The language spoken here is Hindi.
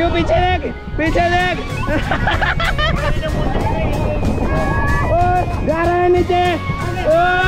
व्यू पीछे देख, पीछे देख। जा रहा है नीचे।